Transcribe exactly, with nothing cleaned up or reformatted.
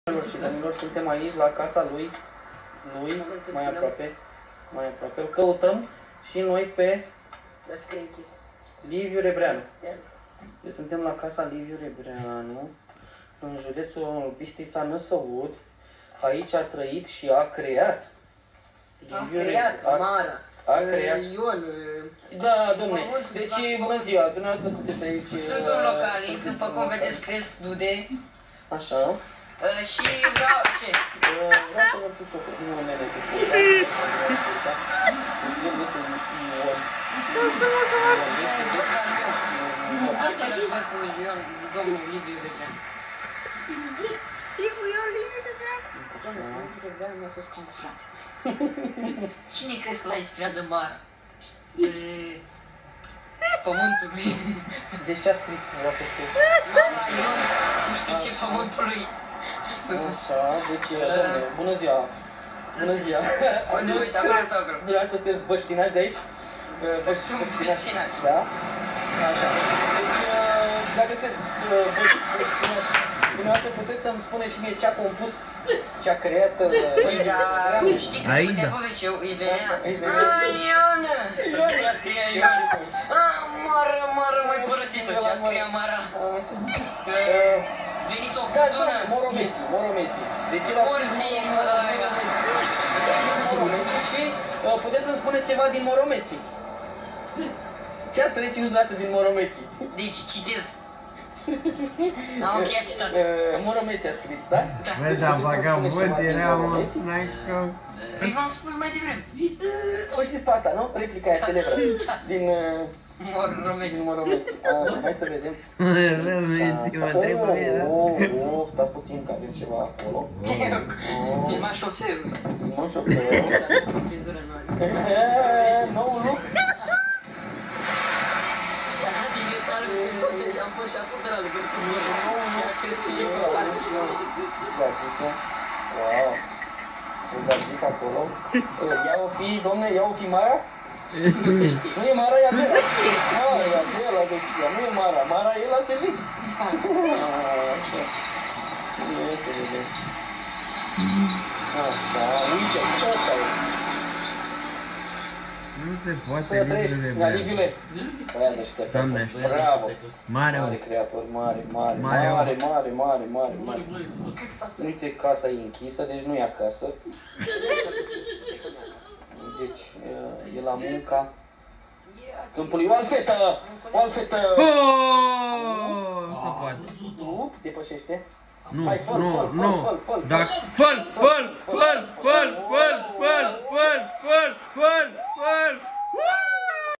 Și domnilor, suntem aici la casa lui, lui, mai aproape, mai aproape, îl căutăm și noi pe Liviu Rebreanu. Deci suntem la casa Liviu Rebreanu, în județul Bistrița Năsăud. Aici a trăit și a creat. Liviu a creat, a, Mara, a creat. Ion. Da, domne, deci bună ziua, dumneavoastră sunteți aici. Sunt un localnic, după cum vedeți cresc dude. Așa. Și vreau ce? Vreau să vă fiu și o numele cu foca. Deci el este Ion. Același văd cu Ion, domnul Liviu Rebreanu. E cu Ion Liviu Rebreanu? Doamne, Liviu Rebreanu mi-a fost camuflat. Cine crezi că l-a inspirat de Mara? De pământului. Deci ce a scris, vreau să știu? Mara, Ion, nu știu ce pământului. Așa, deci, domnule, bună ziua! Bună ziua! Unde uita, vreau să acolo. Dumneavoastră sunteți băștinași de aici? Sunt băștinași. Da? Așa. Deci, dacă sunteți băștinași, dumneavoastră puteți să-mi spuneți și mie ce a compus, ce a creat... Păi, dar știi că stătea pe veceu, îi venea... Aaa, Ionă! Ionă scria Ionă! Aaa, Mara, Mara, mai părăsită, ce-a scria Mara? Veniți o furtună! Moromeții, moromeții. Deci el a scris Moromeții și puteți să-mi spuneți ceva din Moromeții. Ce ați reținut dumneavoastră din Moromeții? Deci, citez. Am încheiat citat. Moromeții a scris, da? Da. Bă, dar vagabond era, mă, n-ai-că... Păi v-am spus mai devreme. O știți pe asta, nu? Replica aia celebră. Din... Moromeții. Din Moromeții. Hai să vedem. Moromeții, mă întrebă era. Oh, stați puțin că avem ceva acolo. Filma șoferul. Filmăm șoferul. Frizură nu azi. Nou look. Și a dat ingresarul cu filmote și am pus și a pus de la de crescut. Și a crescut și pe față și pe gagică. Wow. O gagică acolo. Ea o fi, domne, ea o fi Mara? Nu se știe. Nu e Mara, e Adela. Ah, e Adela, deci ea nu e Mara. Mara e la serviciu. Așa. Ia să vedem. Așa, uite, uite asta e. Nu se poate, Să trăiești, Liviule. Aia deștept a fost, bravo. Mare, Mare creator, mare, mare, mare, mare, mare, mare, mare. Uite, casa e închisă, deci nu e acasă. Deci, e la munca câmpului. O alfetă! O alfetă! Nu se poate. Tu depășește? Nu, nu, nu. Dacă... Făl, făl, făl, făl, făl, făl, făl, făl, făl, făl, făl!